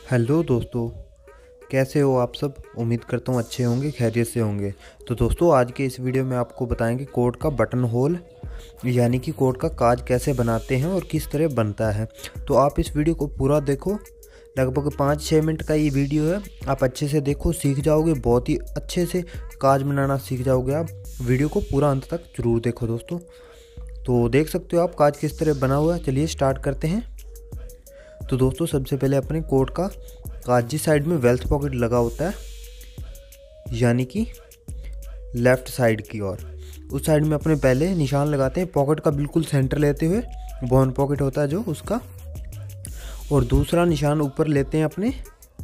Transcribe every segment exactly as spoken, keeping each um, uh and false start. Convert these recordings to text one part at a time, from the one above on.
Hello दोस्तों, कैसे हो आप सब। उम्मीद करता हूँ अच्छे होंगे, खैरियत से होंगे। तो दोस्तों, आज के इस वीडियो में आपको बताएंगे कोट का बटन होल यानी कि कोट का काज कैसे बनाते हैं और किस तरह बनता है। तो आप इस वीडियो को पूरा देखो, लगभग पाँच छः मिनट का ये वीडियो है। आप अच्छे से देखो, सीख जाओगे, बहुत ही अच्छे से काज बनाना सीख जाओगे आप। वीडियो को पूरा अंत तक जरूर देखो दोस्तों। तो देख सकते हो आप काज किस तरह बना हुआ है। चलिए स्टार्ट करते हैं। तो दोस्तों, सबसे पहले अपने कोट का काज जिस साइड में वेल्थ पॉकेट लगा होता है यानी कि लेफ़्ट साइड की ओर, उस साइड में अपने पहले निशान लगाते हैं पॉकेट का बिल्कुल सेंटर लेते हुए, बॉन पॉकेट होता है जो उसका। और दूसरा निशान ऊपर लेते हैं अपने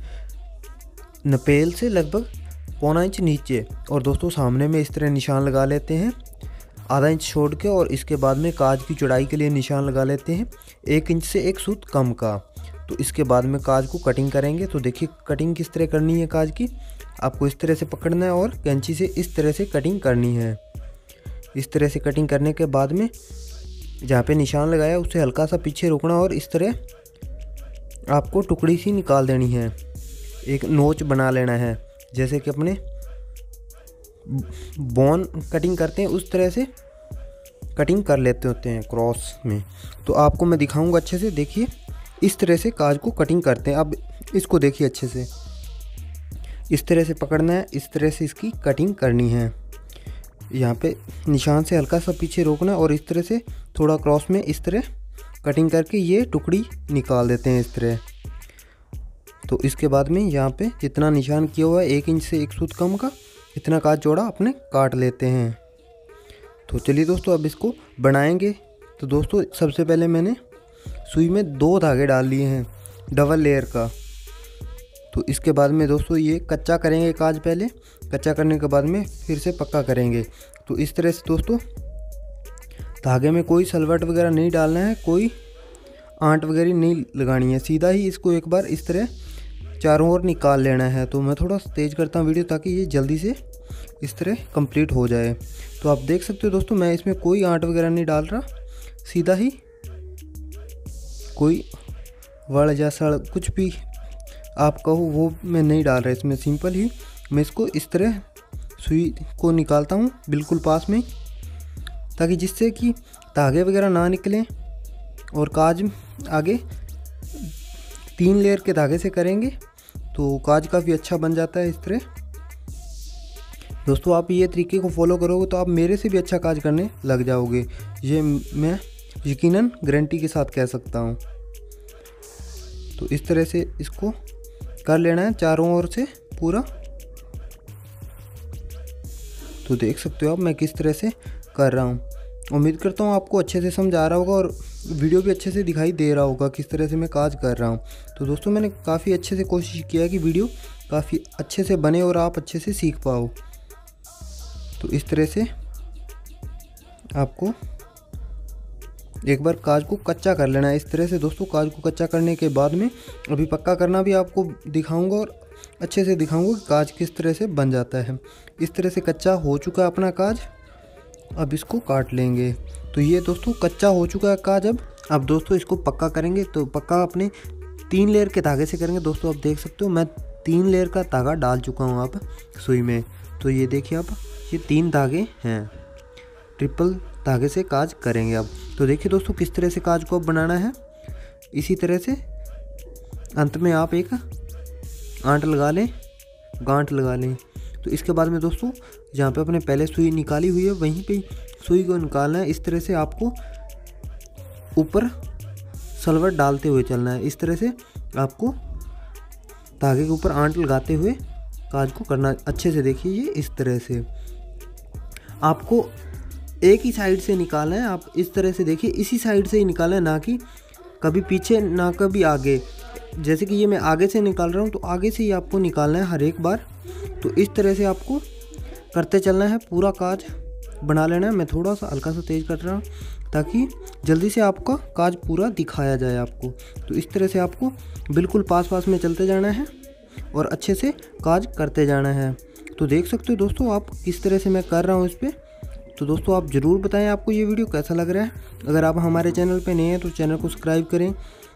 नपेल से लगभग पौना इंच नीचे। और दोस्तों, सामने में इस तरह निशान लगा लेते हैं आधा इंच छोड़ के। और इसके बाद में काज की चौड़ाई के लिए निशान लगा लेते हैं एक इंच से एक सूत कम का। तो इसके बाद में काज को कटिंग करेंगे। तो देखिए कटिंग किस तरह करनी है काज की। आपको इस तरह से पकड़ना है और कैंची से इस तरह से कटिंग करनी है। इस तरह से कटिंग करने के बाद में जहाँ पे निशान लगाया उससे हल्का सा पीछे रोकना और इस तरह आपको टुकड़ी सी निकाल देनी है। एक नोच बना लेना है, जैसे कि अपने बॉन कटिंग करते हैं उस तरह से कटिंग कर लेते होते हैं क्रॉस में। तो आपको मैं दिखाऊंगा अच्छे से। देखिए इस तरह से काज को कटिंग करते हैं। अब इसको देखिए अच्छे से, इस तरह से पकड़ना है, इस तरह से इसकी कटिंग करनी है। यहाँ पे निशान से हल्का सा पीछे रोकना और इस तरह से थोड़ा क्रॉस में इस तरह कटिंग करके ये टुकड़ी निकाल देते हैं इस तरह। तो इसके बाद में यहाँ पे जितना निशान किया हुआ है एक इंच से एक सूत कम का, इतना काज चौड़ा अपने काट लेते हैं। तो चलिए दोस्तों, अब इसको बनाएंगे। तो दोस्तों, सबसे पहले मैंने सुई में दो धागे डाल लिए हैं डबल लेयर का। तो इसके बाद में दोस्तों ये कच्चा करेंगे काज। पहले कच्चा करने के बाद में फिर से पक्का करेंगे। तो इस तरह से दोस्तों, धागे में कोई सलवट वगैरह नहीं डालना है, कोई आंट वगैरह नहीं लगानी है, सीधा ही इसको एक बार इस तरह चारों ओर निकाल लेना है। तो मैं थोड़ा तेज करता हूँ वीडियो ताकि ये जल्दी से इस तरह कंप्लीट हो जाए। तो आप देख सकते हो दोस्तों, मैं इसमें कोई आंट वगैरह नहीं डाल रहा, सीधा ही कोई वड़ या सड़ कुछ भी आप कहो वो मैं नहीं डाल रहा। इसमें सिंपल ही मैं इसको इस तरह सुई को निकालता हूँ बिल्कुल पास में, ताकि जिससे कि धागे वगैरह ना निकलें। और काज आगे तीन लेयर के धागे से करेंगे तो काज काफ़ी अच्छा बन जाता है इस तरह। दोस्तों, आप ये तरीके को फॉलो करोगे तो आप मेरे से भी अच्छा काज करने लग जाओगे, ये मैं यकीनन गारंटी के साथ कह सकता हूँ। तो इस तरह से इसको कर लेना है चारों ओर से पूरा। तो देख सकते हो आप मैं किस तरह से कर रहा हूँ। उम्मीद करता हूँ आपको अच्छे से समझ आ रहा होगा और वीडियो भी अच्छे से दिखाई दे रहा होगा किस तरह से मैं काज कर रहा हूँ। तो दोस्तों, मैंने काफ़ी अच्छे से कोशिश किया है कि वीडियो काफ़ी अच्छे से बने और आप अच्छे से सीख पाओ। तो इस तरह से आपको एक बार काज को कच्चा कर लेना है। इस तरह से दोस्तों, काज को कच्चा करने के बाद में अभी पक्का करना भी आपको दिखाऊंगा और अच्छे से दिखाऊंगा कि काज किस तरह से बन जाता है। इस तरह से कच्चा हो चुका है अपना काज। अब इसको काट लेंगे। तो ये दोस्तों कच्चा हो चुका है काज। अब अब दोस्तों इसको पक्का करेंगे। तो पक्का अपने तीन लेयर के धागे से करेंगे। दोस्तों आप देख सकते हो मैं तीन लेयर का धागा डाल चुका हूँ अब सुई में। तो ये देखिए अब ये तीन धागे हैं, ट्रिपल धागे से काज करेंगे अब। तो देखिए दोस्तों किस तरह से काज को अब बनाना है। इसी तरह से अंत में आप एक आंट लगा लें, गांठ लगा लें। तो इसके बाद में दोस्तों, जहाँ पे अपने पहले सुई निकाली हुई है वहीं पे सुई को निकालना है। इस तरह से आपको ऊपर सलवट डालते हुए चलना है। इस तरह से आपको धागे के ऊपर आंट लगाते हुए काज को करना। अच्छे से देखिए, ये इस तरह से आपको एक ही साइड से निकालना है। आप इस तरह से देखिए, इसी साइड से ही निकालना है, ना कि कभी पीछे ना कभी आगे। जैसे कि ये मैं आगे से निकाल रहा हूँ तो आगे से ही आपको निकालना है हर एक बार। तो इस तरह से आपको करते चलना है, पूरा काज बना लेना है। मैं थोड़ा सा हल्का सा तेज़ कर रहा हूँ ताकि जल्दी से आपका काज पूरा दिखाया जाए आपको। तो इस तरह से आपको बिल्कुल पास पास में चलते जाना है और अच्छे से काज करते जाना है। तो देख सकते हो दोस्तों आप किस तरह से मैं कर रहा हूँ इस पर। तो दोस्तों आप ज़रूर बताएं आपको ये वीडियो कैसा लग रहा है। अगर आप हमारे चैनल पे नए हैं तो चैनल को सब्सक्राइब करें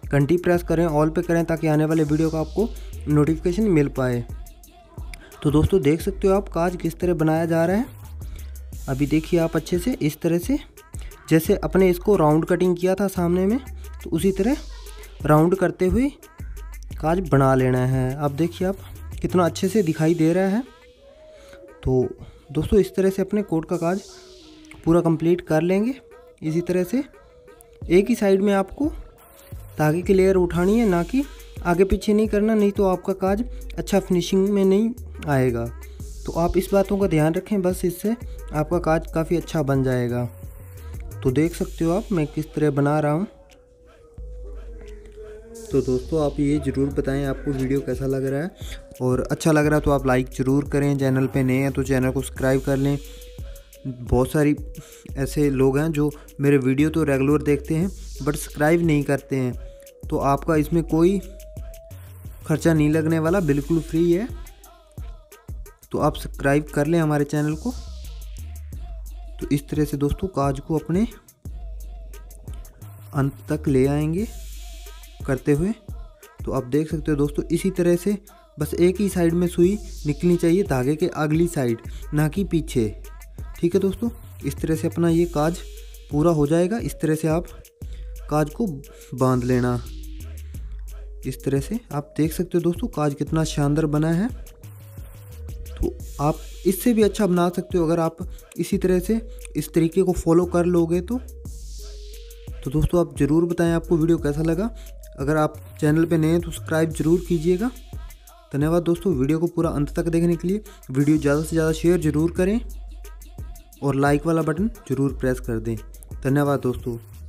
घंटी प्रेस करें, ऑल पे करें, ताकि आने वाले वीडियो का आपको नोटिफिकेशन मिल पाए। तो दोस्तों देख सकते हो आप काज किस तरह बनाया जा रहा है। अभी देखिए आप अच्छे से, इस तरह से जैसे अपने इसको राउंड कटिंग किया था सामने में, तो उसी तरह राउंड करते हुए काज बना लेना है। अब देखिए आप कितना अच्छे से दिखाई दे रहा है। तो दोस्तों इस तरह से अपने कोट का काज पूरा कंप्लीट कर लेंगे। इसी तरह से एक ही साइड में आपको धागे की लेयर उठानी है, ना कि आगे पीछे नहीं करना, नहीं तो आपका काज अच्छा फिनिशिंग में नहीं आएगा। तो आप इस बातों का ध्यान रखें, बस इससे आपका काज काफ़ी अच्छा बन जाएगा। तो देख सकते हो आप मैं किस तरह बना रहा हूँ। तो दोस्तों आप ये ज़रूर बताएं आपको वीडियो कैसा लग रहा है, और अच्छा लग रहा है तो आप लाइक ज़रूर करें। चैनल पे नए हैं तो चैनल को सब्सक्राइब कर लें। बहुत सारी ऐसे लोग हैं जो मेरे वीडियो तो रेगुलर देखते हैं बट सब्सक्राइब नहीं करते हैं। तो आपका इसमें कोई खर्चा नहीं लगने वाला, बिल्कुल फ्री है। तो आप सब्सक्राइब कर लें हमारे चैनल को। तो इस तरह से दोस्तों काज को अपने अंत तक ले आएंगे करते हुए। तो आप देख सकते हो दोस्तों इसी तरह से बस एक ही साइड में सुई निकलनी चाहिए धागे के अगली साइड, ना कि पीछे। ठीक है दोस्तों, इस तरह से अपना ये काज पूरा हो जाएगा। इस तरह से आप काज को बांध लेना। इस तरह से आप देख सकते हो दोस्तों काज कितना शानदार बना है। तो आप इससे भी अच्छा बना सकते हो अगर आप इसी तरह से इस तरीके को फॉलो कर लोगे तो। तो दोस्तों आप ज़रूर बताएं आपको वीडियो कैसा लगा। अगर आप चैनल पे नए हैं तो सब्सक्राइब जरूर कीजिएगा। धन्यवाद दोस्तों वीडियो को पूरा अंत तक देखने के लिए। वीडियो ज़्यादा से ज़्यादा शेयर ज़रूर करें और लाइक वाला बटन ज़रूर प्रेस कर दें। धन्यवाद दोस्तों।